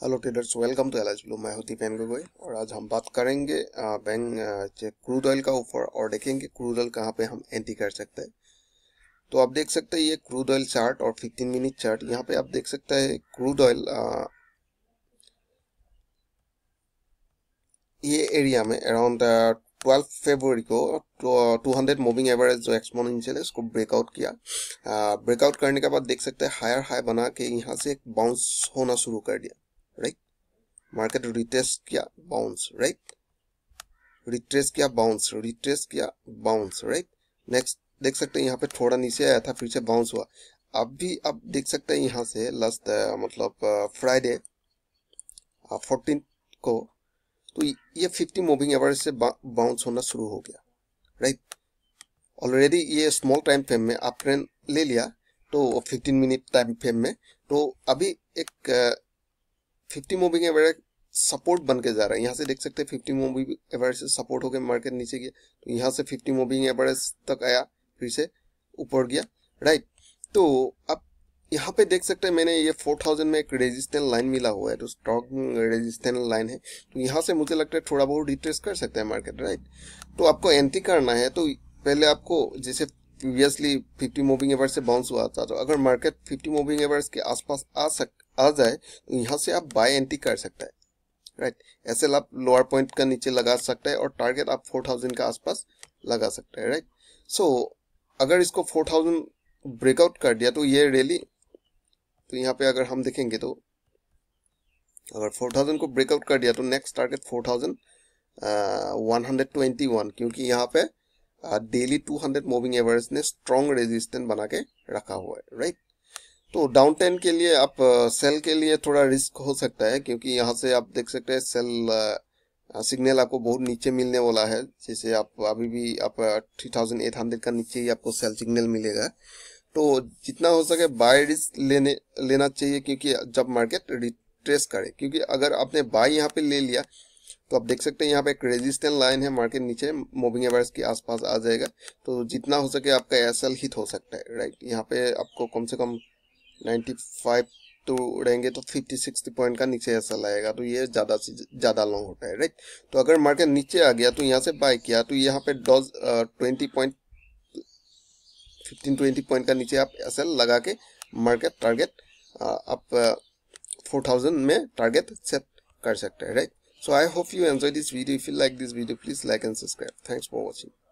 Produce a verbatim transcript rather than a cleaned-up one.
Hello traders, welcome to Alicblue। मैं हूं दीपेन गोगोई और आज हम बात करेंगे बैंक क्रूड ऑयल का ऊपर और देखेंगे क्रूड ऑयल कहां पे हम एंट्री कर सकते हैं। तो आप देख सकते हैं ये क्रूड ऑयल चार्ट और फिफ्टीन मिनट चार्ट। यहां पे आप देख सकते हैं क्रूड ऑयल ये एरिया में अराउंड ट्वेल्व फरवरी को टू हंड्रेड मूविंग एवरेज जो एक्सपोनेंशियल है उसको ब्रेकआउट किया। ब्रेकआउट करने के बाद देख सकते हैं हायर हाई बना के यहाँ से एक बाउंस होना शुरू कर दिया, राइट। मार्केट रिट्रेस किया, बाउंस, राइट, रिट्रेस किया, बाउंस, रिट्रेस किया, बाउंस, राइट। नेक्स्ट देख सकते हैं यहाँ पे थोड़ा नीचे आया था, फिर से बाउंस हुआ। अब भी आप देख सकते हैं यहाँ से लास्ट मतलब फ्राइडे फोर्टीन को तो ये फिफ्टी मूविंग एवरेज से बाउंस होना शुरू हो गया, राइट। ऑलरेडी ये स्मॉल टाइम फ्रेम में आप ट्रेंड ले लिया तो फिफ्टीन मिनट टाइम फ्रेम में, तो अभी एक फिफ्टी मूविंग एवरेज सपोर्ट बन के जा रहा है। यहाँ से देख सकते हैं फिफ्टी मूविंग एवरेज से सपोर्ट होकर मार्केट नीचे गया, तो यहाँ से फिफ्टी मूविंग एवरेज तक आया, फिर से ऊपर गया, राइट। तो अब यहाँ पे देख सकते हैं मैंने ये फोर थाउजेंड में एक रेजिस्टेंस लाइन मिला हुआ है, तो स्ट्रॉन्ग रेजिस्टेंस लाइन है। तो यहाँ से मुझे लगता है थोड़ा बहुत रिट्रेस कर सकते हैं मार्केट, राइट। तो आपको एंट्री करना है तो पहले आपको जैसे प्रीवियसली फिफ्टी मूविंग एवरेज से बाउंस हुआ था, तो अगर मार्केट फिफ्टी मूविंग एवरेज के आसपास आ सक आ जाए तो यहाँ से आप बाय एंट्री कर सकते हैं, राइट। ऐसे आप लोअर पॉइंट का नीचे लगा सकते हैं और टारगेट आप फोर थाउजेंड का आसपास लगा सकते हैं, राइट। सो अगर इसको फोर थाउजेंड ब्रेकआउट कर दिया तो ये रैली, तो यहाँ पे अगर हम देखेंगे तो अगर फोर थाउजेंड को ब्रेकआउट कर दिया तो next target four thousand one hundred twenty one, क्योंकि यहाँ पे daily two hundred moving average ने स्ट्रॉन्ग रेजिस्टेंस बना के रखा हुआ है, राइट। तो डाउन टेन के लिए आप सेल के लिए थोड़ा रिस्क हो सकता है, क्योंकि यहाँ से आप देख सकते हैं सेल सिग्नल आपको बहुत नीचे मिलने वाला है। जैसे आप अभी भी आप थ्री थाउजेंड एट हंड्रेड का नीचे ही आपको सेल सिग्नल मिलेगा। तो जितना हो सके बाय रिस्क लेने लेना चाहिए, क्योंकि जब मार्केट रिट्रेस करे, क्योंकि अगर आपने बाय यहाँ पे ले लिया तो आप देख सकते हैं यहाँ पे एक रेजिस्टेंस लाइन है, मार्केट नीचे मूविंग एवरेज के आसपास आ जाएगा। तो जितना हो सके आपका एसएल हिट हो सकता है, राइट। यहाँ पे आपको कम से कम नाइन्टी फाइव तो रहेंगे तो फिफ्टी सिक्सटी पॉइंट का नीचे एसएल आएगा, तो ये ज्यादा से ज्यादा लॉन्ग होता है, राइट। तो अगर मार्केट नीचे आ गया तो यहाँ से बाय किया तो यहाँ पे डॉज twenty point fifteen twenty point का नीचे आप एसएल लगा के मार्केट टारगेट आप फोर थाउजेंड में टारगेट सेट कर सकते हैं, right. So I hope you enjoy this video. If you like this video please like and subscribe. Thanks for watching.